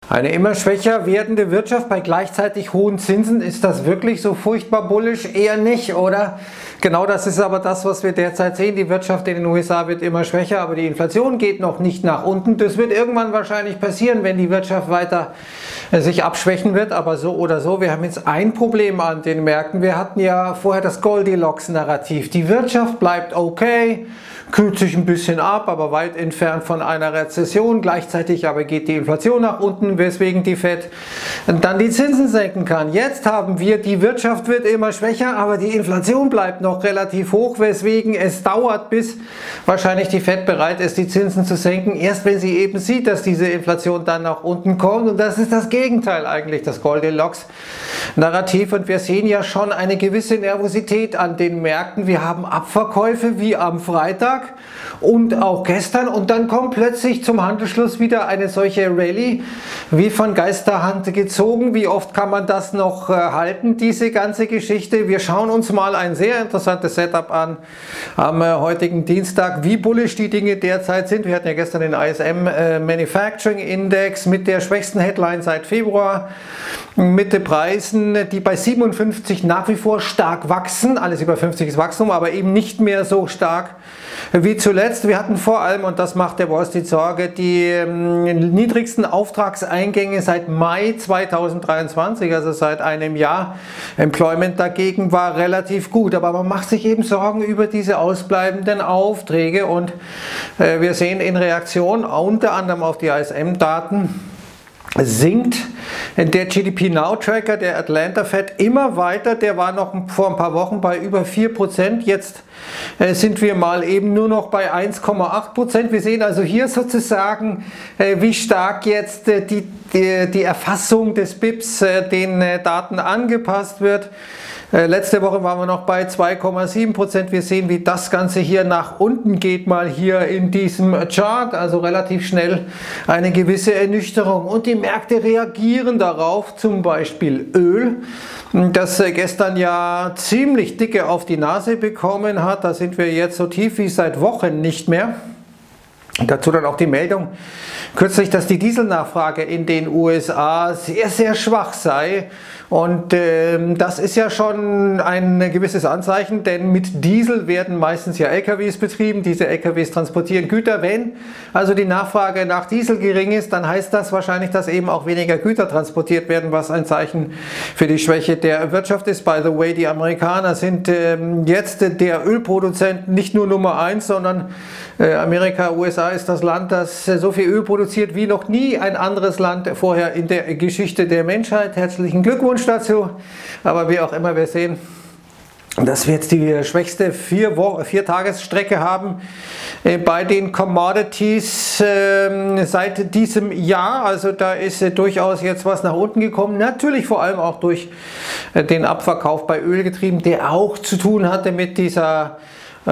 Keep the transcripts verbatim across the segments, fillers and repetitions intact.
Eine immer schwächer werdende Wirtschaft bei gleichzeitig hohen Zinsen, ist das wirklich so furchtbar bullisch? Eher nicht, oder? Genau das ist aber das, was wir derzeit sehen. Die Wirtschaft in den U S A wird immer schwächer, aber die Inflation geht noch nicht nach unten. Das wird irgendwann wahrscheinlich passieren, wenn die Wirtschaft weiter sich abschwächen wird, aber so oder so. Wir haben jetzt ein Problem an den Märkten. Wir hatten ja vorher das Goldilocks-Narrativ. Die Wirtschaft bleibt okay, kühlt sich ein bisschen ab, aber weit entfernt von einer Rezession. Gleichzeitig aber geht die Inflation nach unten, weswegen die Fed dann die Zinsen senken kann. Jetzt haben wir, die Wirtschaft wird immer schwächer, aber die Inflation bleibt noch relativ hoch, weswegen es dauert, bis wahrscheinlich die Fed bereit ist, die Zinsen zu senken. Erst wenn sie eben sieht, dass diese Inflation dann nach unten kommt. Und das ist das Gegenteil eigentlich, das Goldilocks-Narrativ. Und wir sehen ja schon eine gewisse Nervosität an den Märkten. Wir haben Abverkäufe wie am Freitag und auch gestern, und dann kommt plötzlich zum Handelsschluss wieder eine solche Rallye wie von Geisterhand gezogen. Wie oft kann man das noch äh, halten, diese ganze Geschichte? Wir schauen uns mal ein sehr interessantes Setup an am äh, heutigen Dienstag, wie bullisch die Dinge derzeit sind. Wir hatten ja gestern den I S M äh, Manufacturing Index mit der schwächsten Headline seit Februar, mit den Preisen, die bei siebenundfünfzig nach wie vor stark wachsen. Alles über fünfzig ist Wachstum, aber eben nicht mehr so stark wie zuletzt. Wir hatten vor allem, und das macht der Wall Street Sorge, die ähm, niedrigsten Auftragseingänge seit Mai zweitausenddreiundzwanzig, also seit einem Jahr. Employment dagegen war relativ gut, aber man macht sich eben Sorgen über diese ausbleibenden Aufträge, und äh, wir sehen in Reaktion unter anderem auf die I S M-Daten, sinkt der G D P Now Tracker, der Atlanta Fed, immer weiter. Der war noch vor ein paar Wochen bei über vier Prozent. Jetzt äh, sind wir mal eben nur noch bei eins Komma acht Prozent. Wir sehen also hier sozusagen, äh, wie stark jetzt äh, die, die, die Erfassung des B I Ps äh, den äh, Daten angepasst wird. Äh, letzte Woche waren wir noch bei zwei Komma sieben Prozent. Wir sehen, wie das Ganze hier nach unten geht, mal hier in diesem Chart. Also relativ schnell eine gewisse Ernüchterung. Und die Märkte reagieren darauf, zum Beispiel Öl, das äh, gestern ja ziemlich dicke auf die Nase bekommen hat. Da sind wir jetzt so tief wie seit Wochen nicht mehr. Dazu dann auch die Meldung kürzlich, dass die Dieselnachfrage in den U S A sehr, sehr schwach sei. Und äh, das ist ja schon ein gewisses Anzeichen, denn mit Diesel werden meistens ja L K Ws betrieben. Diese L K Ws transportieren Güter. Wenn also die Nachfrage nach Diesel gering ist, dann heißt das wahrscheinlich, dass eben auch weniger Güter transportiert werden, was ein Zeichen für die Schwäche der Wirtschaft ist. By the way, die Amerikaner sind äh, jetzt der Ölproduzent nicht nur Nummer eins, sondern äh, Amerika, U S A ist das Land, das äh, so viel Öl produziert wie noch nie ein anderes Land vorher in der Geschichte der Menschheit. Herzlichen Glückwunsch dazu, aber wie auch immer, wir sehen, dass wir jetzt die schwächste vier Tagesstrecke haben äh, bei den Commodities äh, seit diesem Jahr. Also da ist äh, durchaus jetzt was nach unten gekommen, natürlich vor allem auch durch äh, den Abverkauf bei Öl getrieben, der auch zu tun hatte mit dieser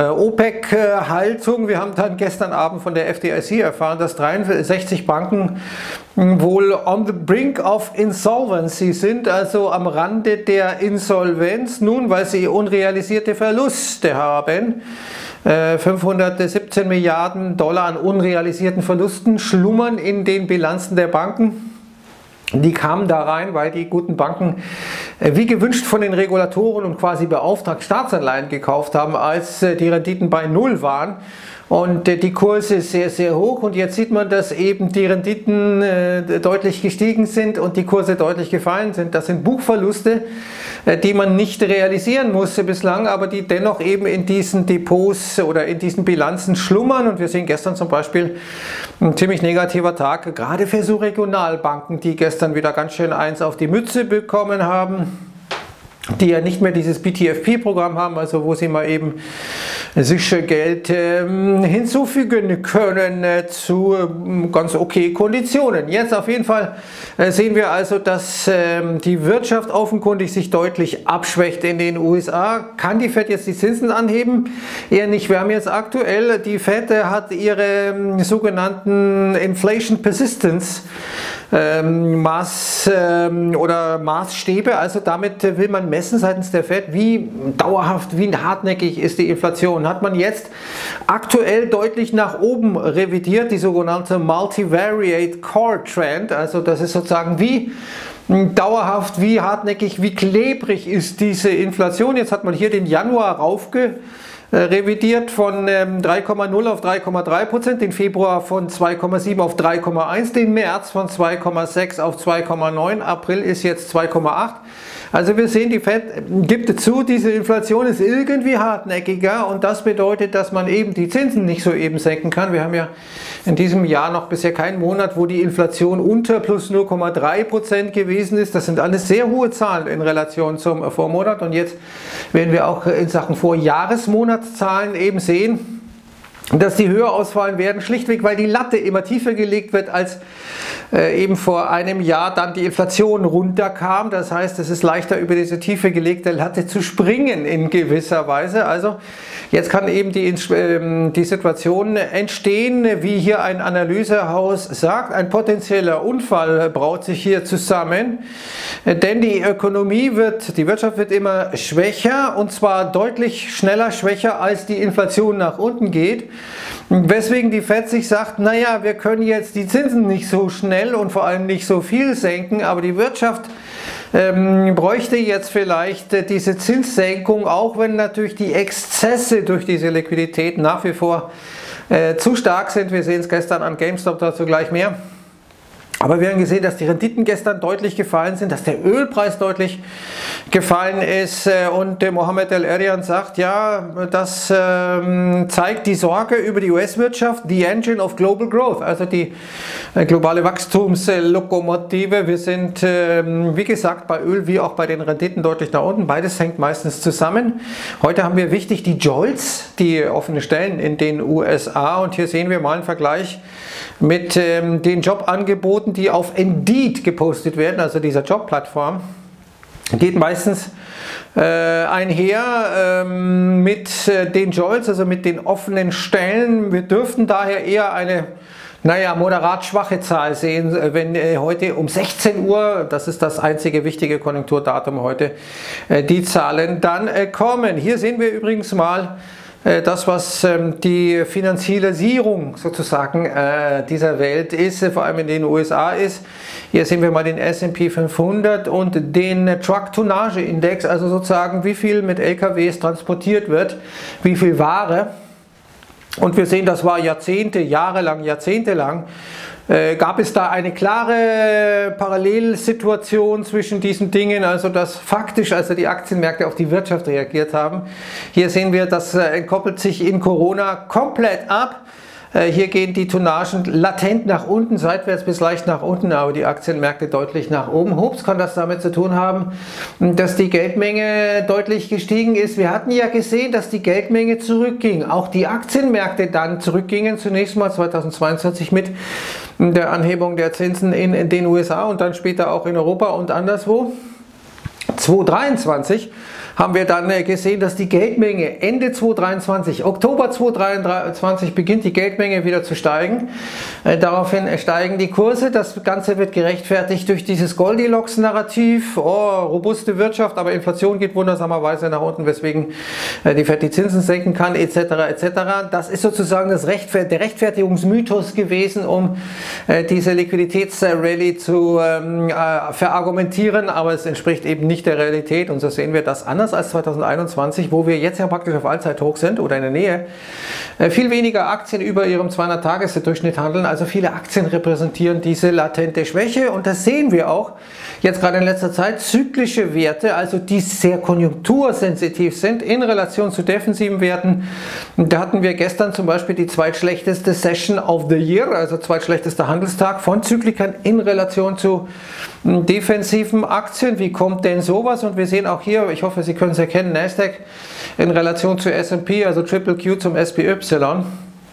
OPEC-Haltung. Wir haben dann gestern Abend von der F D I C erfahren, dass dreiundsechzig Banken wohl on the brink of insolvency sind, also am Rande der Insolvenz, nun, weil sie unrealisierte Verluste haben. fünfhundertsiebzehn Milliarden Dollar an unrealisierten Verlusten schlummern in den Bilanzen der Banken. Die kamen da rein, weil die guten Banken wie gewünscht von den Regulatoren und quasi beauftragt Staatsanleihen gekauft haben, als die Renditen bei Null waren. Und die Kurse sehr, sehr hoch, und jetzt sieht man, dass eben die Renditen äh, deutlich gestiegen sind und die Kurse deutlich gefallen sind. Das sind Buchverluste, äh, die man nicht realisieren musste bislang, aber die dennoch eben in diesen Depots oder in diesen Bilanzen schlummern. Und wir sehen gestern zum Beispiel ein ziemlich negativer Tag, gerade für so Regionalbanken, die gestern wieder ganz schön eins auf die Mütze bekommen haben, die ja nicht mehr dieses B T F P-Programm haben, also wo sie mal eben sich Geld äh, hinzufügen können äh, zu äh, ganz okay Konditionen. Jetzt auf jeden Fall äh, sehen wir also, dass äh, die Wirtschaft offenkundig sich deutlich abschwächt in den U S A. Kann die Fed jetzt die Zinsen anheben? Eher nicht. Wir haben jetzt aktuell, die Fed äh, hat ihre äh, sogenannten Inflation Persistence ähm, Maß ähm, oder Maßstäbe. Also damit will man messen seitens der Fed, wie dauerhaft, wie hartnäckig ist die Inflation. Hat man jetzt aktuell deutlich nach oben revidiert, die sogenannte Multivariate Core Trend. Also das ist sozusagen wie dauerhaft, wie hartnäckig, wie klebrig ist diese Inflation. Jetzt hat man hier den Januar raufge revidiert von drei Komma null auf drei Komma drei Prozent, den Februar von zwei Komma sieben auf drei Komma eins, den März von zwei Komma sechs auf zwei Komma neun, April ist jetzt zwei Komma acht. Also wir sehen, die Fed gibt zu, diese Inflation ist irgendwie hartnäckiger und das bedeutet, dass man eben die Zinsen nicht so eben senken kann. Wir haben ja in diesem Jahr noch bisher keinen Monat, wo die Inflation unter plus null Komma drei Prozent gewesen ist. Das sind alles sehr hohe Zahlen in Relation zum Vormonat und jetzt werden wir auch in Sachen Vorjahresmonatszahlen eben sehen, dass die höher ausfallen werden, schlichtweg, weil die Latte immer tiefer gelegt wird, als äh, eben vor einem Jahr dann die Inflation runterkam. Das heißt, es ist leichter, über diese tiefe gelegte Latte zu springen in gewisser Weise. Also jetzt kann eben die, äh, die Situation entstehen, wie hier ein Analysehaus sagt, ein potenzieller Unfall braut sich hier zusammen, denn die Ökonomie wird, die Wirtschaft wird immer schwächer und zwar deutlich schneller schwächer, als die Inflation nach unten geht. Weswegen die Fed sich sagt, naja, wir können jetzt die Zinsen nicht so schnell und vor allem nicht so viel senken, aber die Wirtschaft ähm, bräuchte jetzt vielleicht äh, diese Zinssenkung, auch wenn natürlich die Exzesse durch diese Liquidität nach wie vor äh, zu stark sind. Wir sehen es gestern an GameStop, dazu gleich mehr. Aber wir haben gesehen, dass die Renditen gestern deutlich gefallen sind, dass der Ölpreis deutlich gefallen ist und Mohamed El-Erian sagt, ja, das ähm, zeigt die Sorge über die U S-Wirtschaft, the engine of global growth, also die äh, globale Wachstumslokomotive. Wir sind, ähm, wie gesagt, bei Öl wie auch bei den Renditen deutlich nach unten. Beides hängt meistens zusammen. Heute haben wir wichtig die Jolts, die offene Stellen in den U S A und hier sehen wir mal einen Vergleich mit ähm, den Jobangeboten, die auf Indeed gepostet werden, also dieser Jobplattform, geht meistens äh, einher ähm, mit äh, den Jolts, also mit den offenen Stellen. Wir dürften daher eher eine, naja, moderat schwache Zahl sehen, wenn äh, heute um sechzehn Uhr, das ist das einzige wichtige Konjunkturdatum heute, äh, die Zahlen dann äh, kommen. Hier sehen wir übrigens mal das, was ähm, die Finanzialisierung sozusagen äh, dieser Welt ist, vor allem in den U S A ist. Hier sehen wir mal den S und P fünfhundert und den Truck-Tonnage-Index, also sozusagen wie viel mit L K Ws transportiert wird, wie viel Ware. Und wir sehen, das war Jahrzehnte, jahrelang, jahrzehntelang, äh, gab es da eine klare Parallelsituation zwischen diesen Dingen, also dass faktisch also die Aktienmärkte auf die Wirtschaft reagiert haben. Hier sehen wir, das äh, entkoppelt sich in Corona komplett ab. Hier gehen die Tonnagen latent nach unten, seitwärts bis leicht nach unten, aber die Aktienmärkte deutlich nach oben. Hops kann das damit zu tun haben, dass die Geldmenge deutlich gestiegen ist. Wir hatten ja gesehen, dass die Geldmenge zurückging. Auch die Aktienmärkte dann zurückgingen, zunächst mal zweitausendzweiundzwanzig mit der Anhebung der Zinsen in den U S A und dann später auch in Europa und anderswo. zweitausenddreiundzwanzig haben wir dann gesehen, dass die Geldmenge Ende zweitausenddreiundzwanzig, Oktober zweitausenddreiundzwanzig beginnt die Geldmenge wieder zu steigen. Daraufhin steigen die Kurse. Das Ganze wird gerechtfertigt durch dieses Goldilocks-Narrativ. Oh, robuste Wirtschaft, aber Inflation geht wundersamerweise nach unten, weswegen die Fed die Zinsen senken kann, et cetera et cetera. Das ist sozusagen das Rechtfer- der Rechtfertigungsmythos gewesen, um diese Liquiditätsrallye zu ähm, äh, verargumentieren, aber es entspricht eben nicht der Realität und so sehen wir das anders als zweitausendeinundzwanzig, wo wir jetzt ja praktisch auf Allzeithoch sind oder in der Nähe, viel weniger Aktien über ihrem zweihundert-Tages-Durchschnitt handeln, also viele Aktien repräsentieren diese latente Schwäche und das sehen wir auch jetzt gerade in letzter Zeit, zyklische Werte, also die sehr konjunktursensitiv sind in Relation zu defensiven Werten. Da hatten wir gestern zum Beispiel die zweitschlechteste Session of the Year, also zweitschlechtester Handelstag von Zyklikern in Relation zu defensiven Aktien. Wie kommt denn sowas? Und wir sehen auch hier, ich hoffe, Sie können es erkennen, Nasdaq in Relation zu S und P, also Triple Q zum S P Y.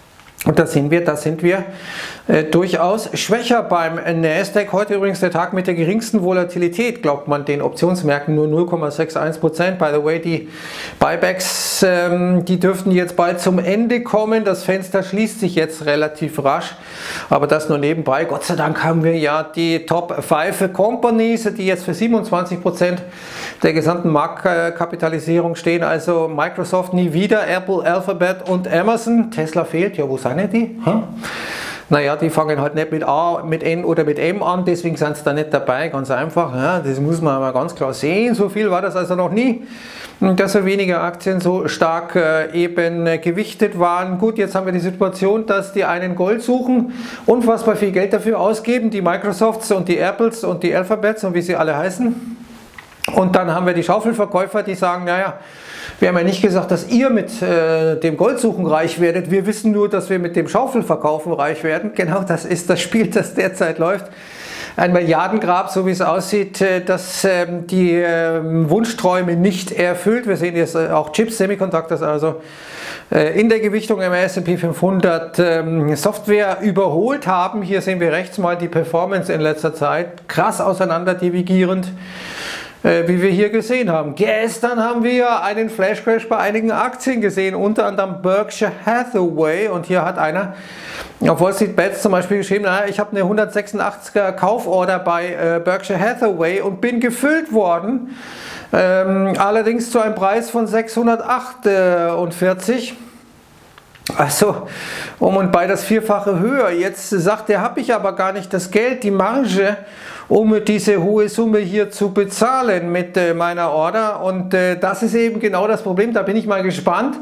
Und da sind wir, da sind wir äh, durchaus schwächer beim Nasdaq. Heute übrigens der Tag mit der geringsten Volatilität, glaubt man den Optionsmärkten, nur null Komma einundsechzig Prozent. By the way, die Buybacks, ähm, die dürften jetzt bald zum Ende kommen. Das Fenster schließt sich jetzt relativ rasch, aber das nur nebenbei. Gott sei Dank haben wir ja die Top fünf Companies, die jetzt für siebenundzwanzig Prozent der gesamten Marktkapitalisierung stehen. Also Microsoft nie wieder, Apple, Alphabet und Amazon. Tesla fehlt, ja, wo sind die? Hm? Naja, die fangen halt nicht mit A, mit N oder mit M an, deswegen sind sie da nicht dabei, ganz einfach. Ja, das muss man aber ganz klar sehen, so viel war das also noch nie, dass so wenige Aktien so stark äh, eben äh, gewichtet waren. Gut, jetzt haben wir die Situation, dass die einen Gold suchen, unfassbar viel Geld dafür ausgeben, die Microsofts und die Apples und die Alphabets und wie sie alle heißen. Und dann haben wir die Schaufelverkäufer, die sagen, naja, wir haben ja nicht gesagt, dass ihr mit äh, dem Goldsuchen reich werdet. Wir wissen nur, dass wir mit dem Schaufelverkaufen reich werden. Genau das ist das Spiel, das derzeit läuft. Ein Milliardengrab, so wie es aussieht, äh, das äh, die äh, Wunschträume nicht erfüllt. Wir sehen jetzt äh, auch Chips, Semiconductors, also äh, in der Gewichtung im S und P fünfhundert ähm, Software überholt haben. Hier sehen wir rechts mal die Performance in letzter Zeit. Krass auseinander divergierend, wie wir hier gesehen haben. Gestern haben wir einen Flash Crash bei einigen Aktien gesehen, unter anderem Berkshire Hathaway, und hier hat einer auf Wall Street Bets zum Beispiel geschrieben, naja, ich habe eine hundertsechsundachtziger Kauforder bei äh, Berkshire Hathaway und bin gefüllt worden, ähm, allerdings zu einem Preis von sechshundertachtundvierzig. Also um und bei das Vierfache höher. Jetzt sagt er, habe ich aber gar nicht das Geld, die Marge, um diese hohe Summe hier zu bezahlen mit äh, meiner Order. Und äh, das ist eben genau das Problem. Da bin ich mal gespannt.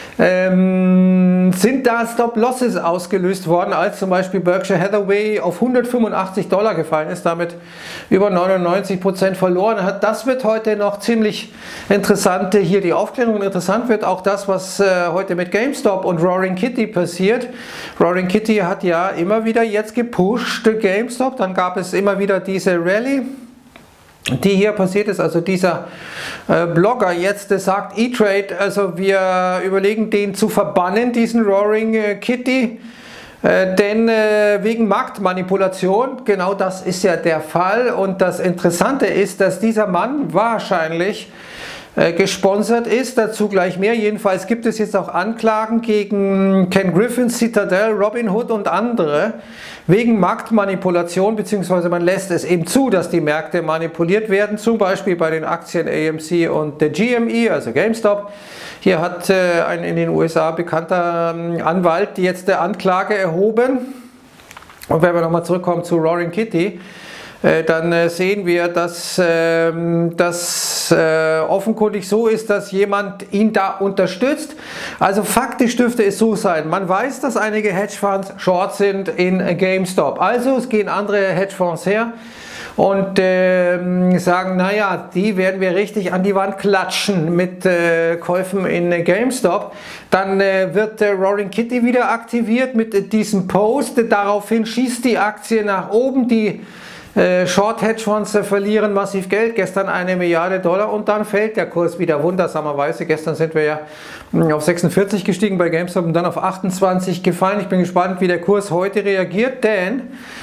Ähm, sind da Stop-Losses ausgelöst worden, als zum Beispiel Berkshire Hathaway auf hundertfünfundachtzig Dollar gefallen ist, damit über neunundneunzig Prozent verloren hat. Das wird heute noch ziemlich interessant, hier die Aufklärung. Interessant wird auch das, was äh, heute mit GameStop und Roaring Kitty passiert. Roaring Kitty hat ja immer wieder jetzt gepusht, GameStop, dann gab es immer wieder diese Rallye, die hier passiert ist. Also dieser äh, Blogger jetzt, der sagt, E-Trade, also wir überlegen, den zu verbannen, diesen Roaring äh, Kitty, äh, denn äh, wegen Marktmanipulation, genau das ist ja der Fall. Und das Interessante ist, dass dieser Mann wahrscheinlich äh, gesponsert ist, dazu gleich mehr. Jedenfalls gibt es jetzt auch Anklagen gegen Ken Griffin, Citadel, Robinhood und andere wegen Marktmanipulation, beziehungsweise man lässt es eben zu, dass die Märkte manipuliert werden, zum Beispiel bei den Aktien A M C und der G M E, also GameStop. Hier hat äh, ein in den U S A bekannter ähm, Anwalt jetzt der Anklage erhoben. Und wenn wir nochmal zurückkommen zu Roaring Kitty, äh, dann äh, sehen wir, dass äh, das äh, offenkundig so ist, dass jemand ihn da unterstützt. Also faktisch dürfte es so sein. Man weiß, dass einige Hedgefonds short sind in GameStop. Also es gehen andere Hedgefonds her und äh, sagen, naja, die werden wir richtig an die Wand klatschen mit äh, Käufen in äh, GameStop. Dann äh, wird äh, Roaring Kitty wieder aktiviert mit äh, diesem Post. Daraufhin schießt die Aktie nach oben. Die äh, Short-Hedgefonds äh, verlieren massiv Geld. Gestern eine Milliarde Dollar und dann fällt der Kurs wieder wundersamerweise. Gestern sind wir ja mh, auf sechsundvierzig gestiegen bei GameStop und dann auf achtundzwanzig gefallen. Ich bin gespannt, wie der Kurs heute reagiert, denn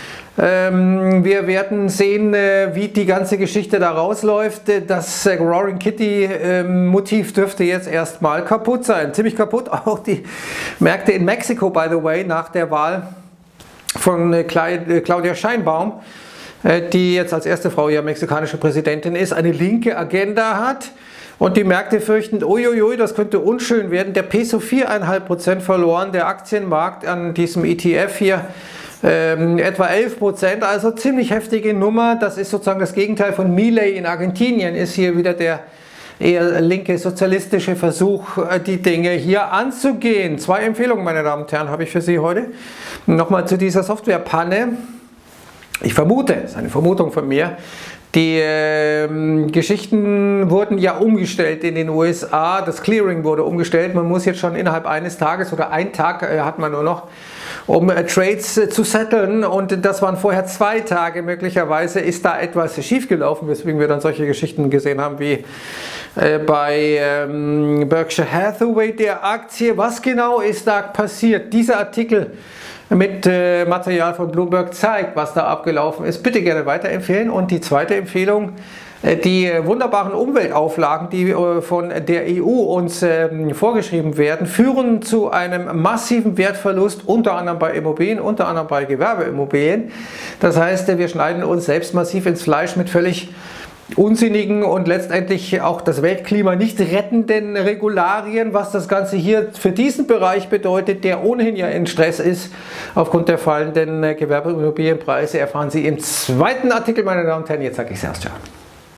Ähm, wir werden sehen, äh, wie die ganze Geschichte da rausläuft. Das äh, Roaring Kitty äh, Motiv dürfte jetzt erstmal kaputt sein. Ziemlich kaputt. Auch die Märkte in Mexiko, by the way, nach der Wahl von äh, Claudia Sheinbaum, äh, die jetzt als erste Frau ja mexikanische Präsidentin ist, eine linke Agenda hat. Und die Märkte fürchten, uiuiui, das könnte unschön werden. Der Peso vier Komma fünf Prozent verloren, der Aktienmarkt an diesem E T F hier Ähm, etwa elf Prozent, also ziemlich heftige Nummer. Das ist sozusagen das Gegenteil von Milei in Argentinien, ist hier wieder der eher linke sozialistische Versuch, die Dinge hier anzugehen. Zwei Empfehlungen, meine Damen und Herren, habe ich für Sie heute. Nochmal zu dieser Softwarepanne. Ich vermute, das ist eine Vermutung von mir, die äh, Geschichten wurden ja umgestellt in den U S A, das Clearing wurde umgestellt, man muss jetzt schon innerhalb eines Tages oder einen Tag äh, hat man nur noch, um äh, Trades äh, zu setteln, und das waren vorher zwei Tage. Möglicherweise ist da etwas schiefgelaufen, weswegen wir dann solche Geschichten gesehen haben wie äh, bei ähm, Berkshire Hathaway der Aktie. Was genau ist da passiert? Dieser Artikel mit äh, Material von Bloomberg zeigt, was da abgelaufen ist. Bitte gerne weiterempfehlen. Und die zweite Empfehlung: Die wunderbaren Umweltauflagen, die von der E U uns vorgeschrieben werden, führen zu einem massiven Wertverlust, unter anderem bei Immobilien, unter anderem bei Gewerbeimmobilien. Das heißt, wir schneiden uns selbst massiv ins Fleisch mit völlig unsinnigen und letztendlich auch das Weltklima nicht rettenden Regularien. Was das Ganze hier für diesen Bereich bedeutet, der ohnehin ja in Stress ist aufgrund der fallenden Gewerbeimmobilienpreise, erfahren Sie im zweiten Artikel, meine Damen und Herren. Jetzt sage ich Servus, ciao.